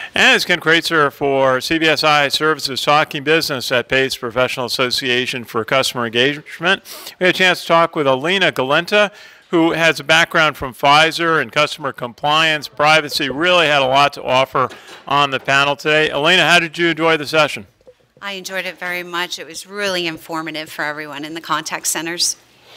And it's Ken Kreitzer for CBSI Services Talking Business at PACE Professional Association for Customer Engagement. We had a chance to talk with Alina Galenta, who has a background from Pfizer and customer compliance, privacy, really had a lot to offer on the panel today. Alina, how did you enjoy the session? I enjoyed it very much. It was really informative for everyone in the contact centers.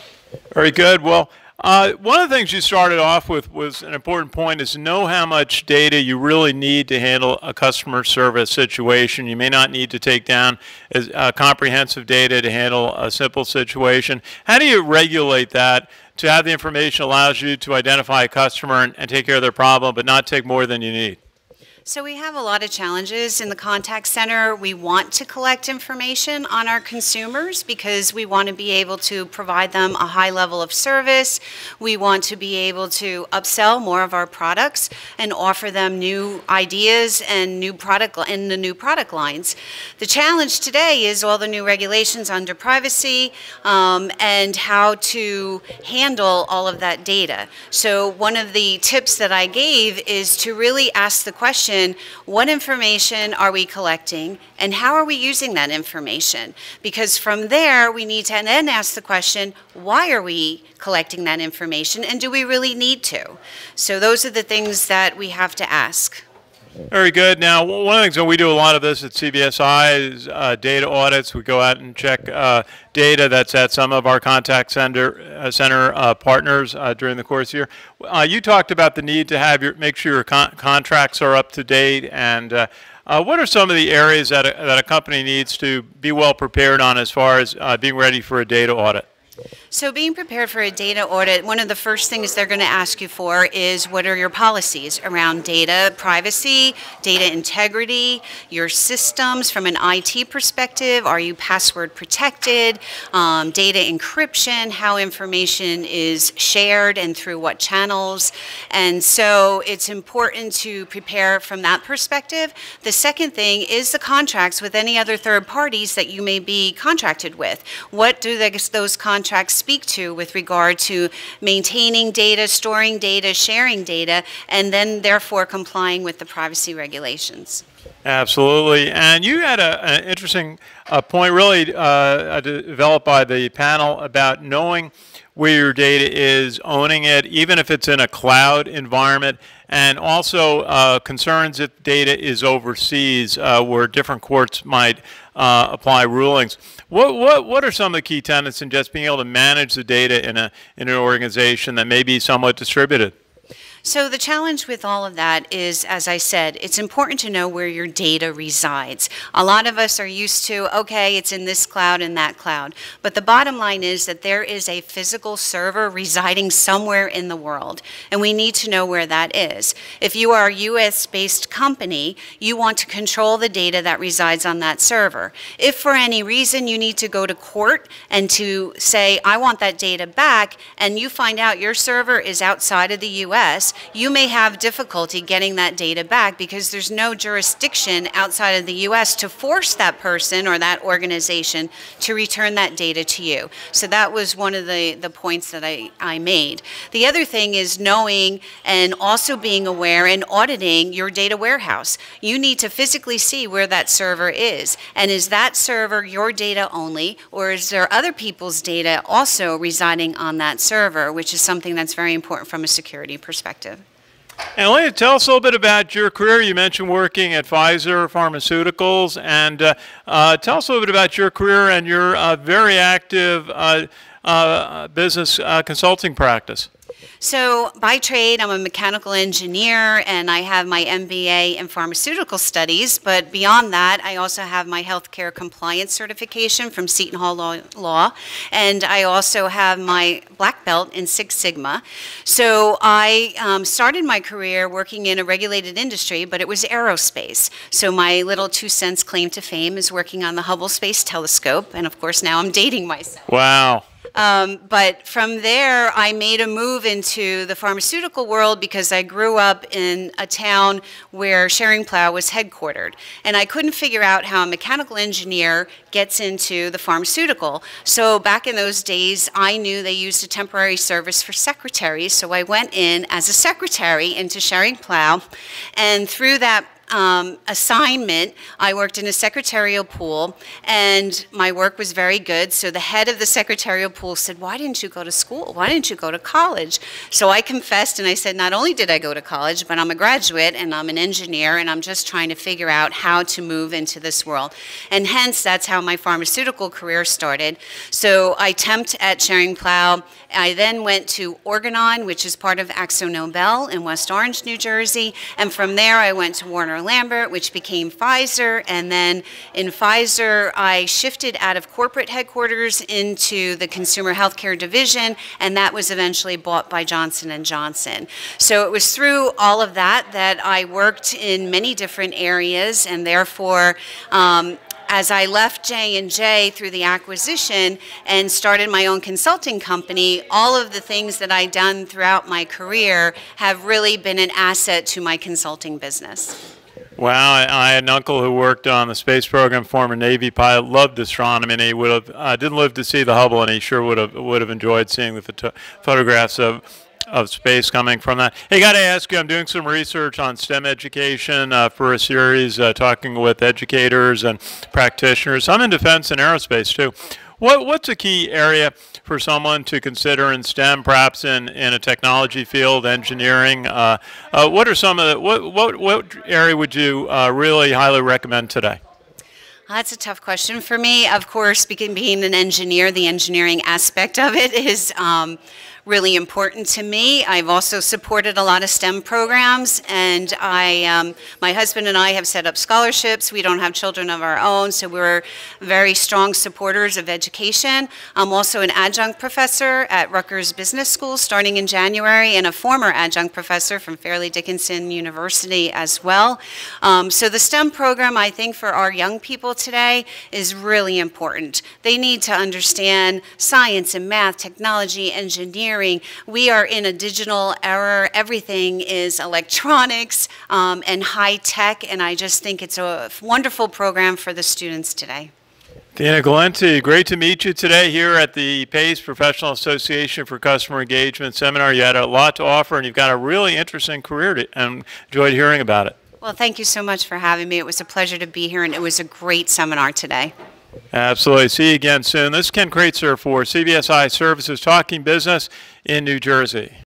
Very good. Well, one of the things you started off with was an important point, is to know how much data you really need to handle a customer service situation. You may not need to take down comprehensive data to handle a simple situation. How do you regulate that to have the information allows you to identify a customer and take care of their problem, but not take more than you need? So we have a lot of challenges in the contact center. We want to collect information on our consumers because we want to be able to provide them a high level of service. We want to be able to upsell more of our products and offer them new ideas and new product lines. The challenge today is all the new regulations under privacy and how to handle all of that data. So one of the tips that I gave is to really ask the question, what information are we collecting and how are we using that information? Because from there, we need to then ask the question, why are we collecting that information and do we really need to? So those are the things that we have to ask. Very good. Now, one of the things that we do a lot of this at CBSI is data audits. We go out and check data that's at some of our contact center partners during the course of the year. You talked about the need to make sure your contracts are up to date, and what are some of the areas that a company needs to be well prepared on as far as being ready for a data audit? So being prepared for a data audit, one of the first things they're going to ask you for is what are your policies around data privacy, data integrity, your systems from an IT perspective, are you password protected, data encryption, how information is shared and through what channels. And so it's important to prepare from that perspective. The second thing is the contracts with any other third parties that you may be contracted with. What do those contracts speak to with regard to maintaining data, storing data, sharing data, and then therefore complying with the privacy regulations? Absolutely. And you had an interesting point really developed by the panel about knowing where your data is, owning it, even if it's in a cloud environment, and also concerns if data is overseas where different courts might apply rulings. What are some of the key tenets in just being able to manage the data in an organization that may be somewhat distributed? So the challenge with all of that is, as I said, it's important to know where your data resides. A lot of us are used to, okay, it's in this cloud and that cloud. But the bottom line is that there is a physical server residing somewhere in the world, and we need to know where that is. If you are a US-based company, you want to control the data that resides on that server. If for any reason you need to go to court and to say, I want that data back, and you find out your server is outside of the US, you may have difficulty getting that data back because there's no jurisdiction outside of the US to force that person or that organization to return that data to you. So that was one of the points that I made. The other thing is knowing and also being aware and auditing your data warehouse. You need to physically see where that server is. And is that server your data only, or is there other people's data also residing on that server, which is something that's very important from a security perspective. And Alina, tell us a little bit about your career. You mentioned working at Pfizer Pharmaceuticals, and tell us a little bit about your career and your very active business consulting practice. So by trade, I'm a mechanical engineer and I have my MBA in pharmaceutical studies, but beyond that, I also have my healthcare compliance certification from Seton Hall Law, and I also have my black belt in Six Sigma. So I started my career working in a regulated industry, but it was aerospace. So my little 2 cents claim to fame is working on the Hubble Space Telescope, and of course now I'm dating myself. Wow. But from there, I made a move into the pharmaceutical world because I grew up in a town where Schering-Plough was headquartered. And I couldn't figure out how a mechanical engineer gets into the pharmaceutical. So back in those days, I knew they used a temporary service for secretaries. So I went in as a secretary into Schering-Plough. And through that assignment, I worked in a secretarial pool, and my work was very good. So the head of the secretarial pool said, "Why didn't you go to school? Why didn't you go to college?" So I confessed, and I said, "Not only did I go to college, but I'm a graduate, and I'm an engineer, and I'm just trying to figure out how to move into this world." And hence, that's how my pharmaceutical career started. So I temped at Schering-Plough. I then went to Organon, which is part of AkzoNobel in West Orange, New Jersey. And from there, I went to Warner Lambert, which became Pfizer. And then in Pfizer, I shifted out of corporate headquarters into the consumer healthcare division, and that was eventually bought by Johnson & Johnson. So it was through all of that that I worked in many different areas, and therefore, as I left J&J through the acquisition and started my own consulting company, all of the things that I've done throughout my career have really been an asset to my consulting business. Wow, I had an uncle who worked on the space program, former Navy pilot, loved astronomy, and he would have didn't live to see the Hubble, and he sure would have enjoyed seeing the photographs of space coming from that. Hey, got to ask you, I'm doing some research on STEM education for a series talking with educators and practitioners. I'm in defense and aerospace too. What's a key area for someone to consider in STEM, perhaps in a technology field, engineering? What are some of the, what area would you really highly recommend today? That's a tough question for me. Of course, being an engineer, the engineering aspect of it is really important to me. I've also supported a lot of STEM programs, and my husband and I have set up scholarships. We don't have children of our own, so we're very strong supporters of education. I'm also an adjunct professor at Rutgers Business School starting in January, and a former adjunct professor from Fairleigh Dickinson University as well. So the STEM program, I think, for our young people today is really important. They need to understand science and math, technology, engineering. We are in a digital era. Everything is electronics and high tech, and I just think it's a wonderful program for the students today. Dana Galenti, great to meet you today here at the PACE Professional Association for Customer Engagement Seminar. You had a lot to offer, and you've got a really interesting career, and enjoyed hearing about it. Well, thank you so much for having me. It was a pleasure to be here, and it was a great seminar today. Absolutely. See you again soon. This is Ken Kreitzer for CBSI Services Talking Business in New Jersey.